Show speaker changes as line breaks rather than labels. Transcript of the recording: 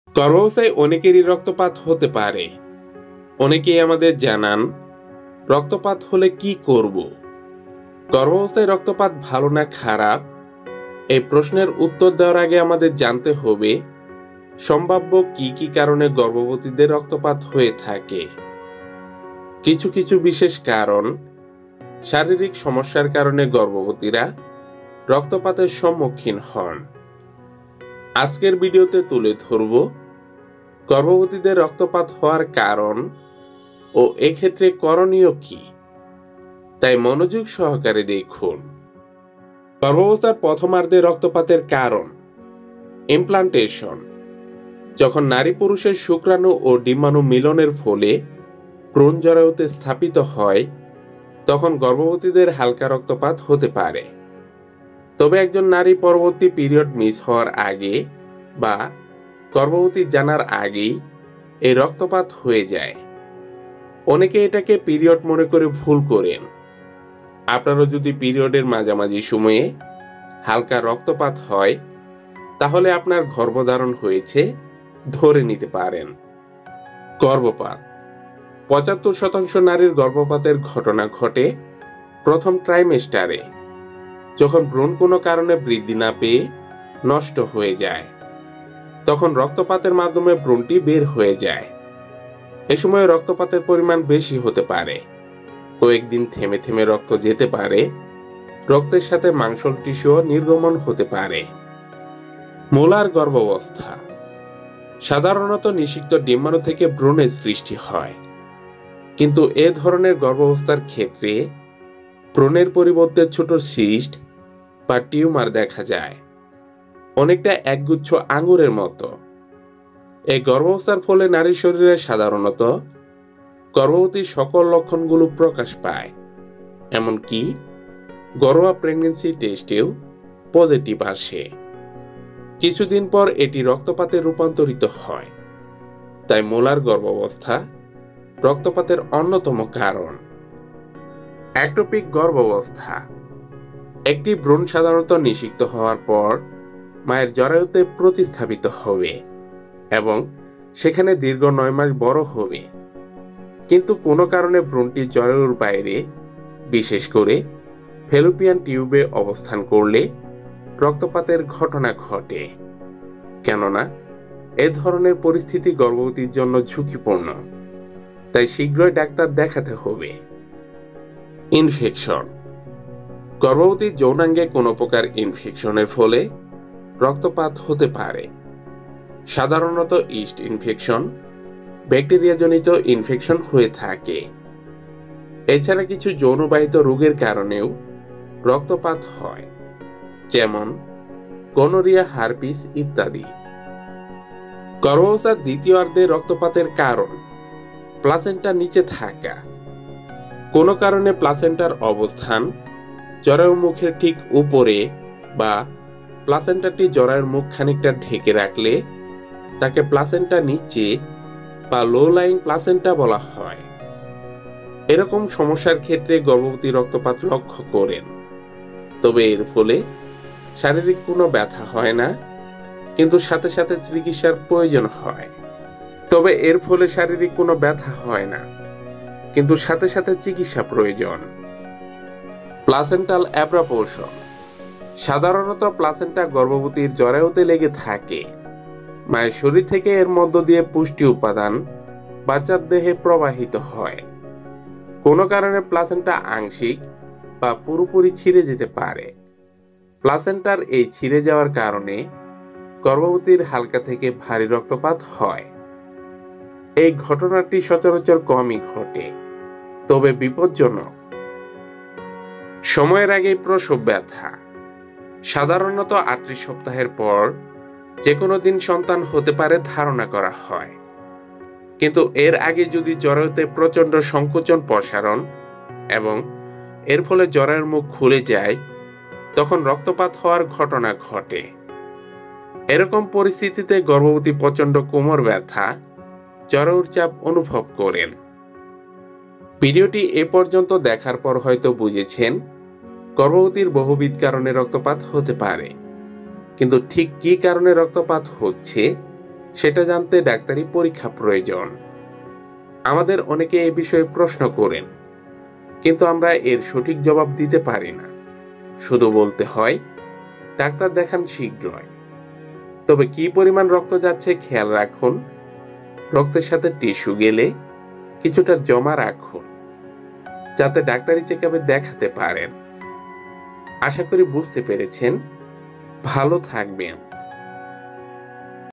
গর্ভাবস্থায় অনেকেরই রক্তপাত হতে পারে। অনেকেই আমাদের জানান, রক্তপাত হলে কি করব? গর্ভাবস্থায় রক্তপাত ভালো না খারাপ? এই প্রশ্নের উত্তর দেওয়ার আগে আমাদের জানতে হবে সম্ভাব্য কি কি কারণে গর্ভবতীদের রক্তপাত হয়ে থাকে। কিছু কিছু বিশেষ কারণ, শারীরিক সমস্যার কারণে গর্ভবতীরা রক্তপাতের সম্মুখীন হন। আজকের ভিডিওতে তুলে ধরব গর্ভবতীদের রক্তপাত হওয়ার কারণ ও এক্ষেত্রে করণীয় কি। তাই মনোযোগ সহকারে দেখুন। গর্ভাবস্থার প্রথমার্ধে রক্তপাতের কারণ: ইমপ্লান্টেশন। যখন নারী পুরুষের শুক্রাণু ও ডিম্বাণু মিলনের ফলে ভ্রূণ জরায়ুতে স্থাপিত হয়, তখন গর্ভবতীদের হালকা রক্তপাত হতে পারে। তবে একজন নারী পরবর্তী পিরিয়ড মিস হওয়ার আগে বা গর্ভবতী জানার আগেই এই রক্তপাত হয়ে যায়। অনেকে এটাকে পিরিয়ড মনে করে ভুল করেন। আপনারও যদি পিরিয়ডের মাঝামাঝি সময়ে হালকা রক্তপাত হয়, তাহলে আপনার গর্ভধারণ হয়েছে ধরে নিতে পারেন। গর্ভপাত: ৭৫% নারীর গর্ভপাতের ঘটনা ঘটে প্রথম ট্রাইমেস্টারে, যখন ভ্রূণ কোনো কারণে বৃদ্ধি না পেয়ে নষ্ট হয়ে যায়। তখন রক্তপাতের মাধ্যমে ভ্রূণটি বের হয়ে যায়। এ সময় রক্তপাতের পরিমাণ বেশি হতে পারে, কয়েকদিন থেমে থেমে রক্ত যেতে পারে, রক্তের সাথে মাংসল টিস্যুও নির্গমন হতে পারে। মোলার গর্ভাবস্থা: সাধারণত নিষিক্ত ডিম্বাণু থেকে ভ্রূণের সৃষ্টি হয়, কিন্তু এ ধরনের গর্ভাবস্থার ক্ষেত্রে ভ্রূণের পরিবর্তে ছোট সিস্ট বা টিউমার দেখা যায়, অনেকটা একগুচ্ছ আঙুরের মতো। এই গর্ভাবস্থার ফলে নারীর শরীরে সাধারণত গর্ভবতীর সকল লক্ষণগুলো প্রকাশ পায়, এমনকি ঘরোয়া প্রেগন্যান্সি টেস্টেও পজিটিভ আসে। কিছুদিন পর এটি রক্তপাতে রূপান্তরিত হয়। তাই মোলার গর্ভাবস্থা রক্তপাতের অন্যতম কারণ। অ্যাক্টোপিক গর্ভাবস্থা: একটি ভ্রূণ সাধারণত নিষিক্ত হওয়ার পর মায়ের জরায়ুতে প্রতিস্থাপিত হবে এবং সেখানে দীর্ঘ ৯ মাস বড় হবে। কিন্তু কোনো কারণে ভ্রূণটি জরায়ুর বাইরে, বিশেষ করে ফ্যালোপিয়ান টিউবে অবস্থান করলে রক্তপাতের ঘটনা ঘটে। কেননা এ ধরনের পরিস্থিতি গর্ভবতীর জন্য ঝুঁকিপূর্ণ, তাই শীঘ্রই ডাক্তার দেখাতে হবে। ইনফেকশন: গর্ভবতীর যৌনাঙ্গে কোনো প্রকার ইনফেকশনের ফলে রক্তপাত হতে পারে। সাধারণত ইস্ট ইনফেকশন, ব্যাকটেরিয়াজনিত ইনফেকশন হয়ে থাকে। এছাড়া কিছু যৌনবাহিত রোগের কারণেও রক্তপাত হয়, যেমন গনোরিয়া, হার্পিস ইত্যাদি। গর্ভাবস্থার দ্বিতীয়ার্ধে রক্তপাতের কারণ: প্লাসেন্টার নিচে থাকা। কোনো কারণে প্লাসেন্টার অবস্থান জরায়ু মুখের ঠিক উপরে বা প্লাসেন্টারটি জরায়ুর মুখ খানিকটা ঢেকে রাখলে তাকে প্লাসেন্টা নিচে বা লো লাইং প্লাসেন্টা বলা হয়। এরকম সমস্যার ক্ষেত্রে গর্ভবতী রক্তপাত লক্ষ্য করেন। তবে এর ফলে শারীরিক কোনো ব্যথা হয় না, কিন্তু সাথে সাথে চিকিৎসার প্রয়োজন হয়। প্লাসেন্টাল অ্যাব্রাপোর্শন: সাধারণত প্লাসেন্টা গর্ভবতীর জরায়ুতে লেগে থাকে। মায়ের শরীর থেকে এর মধ্য দিয়ে পুষ্টি উপাদান বাচ্চার দেহে প্রবাহিত হয়। কোনো কারণে প্লাসেন্টা আংশিক বা পুরোপুরি ছিঁড়ে যেতে পারে। প্লাসেন্টার এই ছিঁড়ে যাওয়ার কারণে গর্ভবতীর হালকা থেকে ভারী রক্তপাত হয়। এই ঘটনাটি সচরাচর কমই ঘটে, তবে বিপজ্জনক। সময়ের আগেই প্রসব ব্যথা: সাধারণত ৩৮ সপ্তাহের পর যে কোনো দিন সন্তান হতে পারে ধারণা করা হয়, কিন্তু এর আগে যদি জরায়ুতে প্রচণ্ড সংকোচন প্রসারণ এবং এর ফলে জরায়ুর মুখ খুলে যায়, তখন রক্তপাত হওয়ার ঘটনা ঘটে। এরকম পরিস্থিতিতে গর্ভবতী প্রচণ্ড কোমর ব্যথা, জরায়ুর চাপ অনুভব করেন। ভিডিওটি এ পর্যন্ত দেখার পর হয়তো বুঝেছেন গর্ভবতীর বহুবিধ কারণে রক্তপাত হতে পারে, কিন্তু ঠিক কী কারণে রক্তপাত হচ্ছে সেটা জানতে ডাক্তারি পরীক্ষা প্রয়োজন। আমাদের অনেকে এ বিষয়ে প্রশ্ন করেন, কিন্তু আমরা এর সঠিক জবাব দিতে পারি না। শুধু বলতে হয় ডাক্তার দেখান শীঘ্রই। তবে কি পরিমাণ রক্ত যাচ্ছে খেয়াল রাখুন। রক্তের সাথে টিস্যু গেলে কিছুটা জমা রাখুন, যাতে ডাক্তারি চেকআপে দেখাতে পারেন। আশা করি বুঝতে পেরেছেন। ভালো থাকবেন।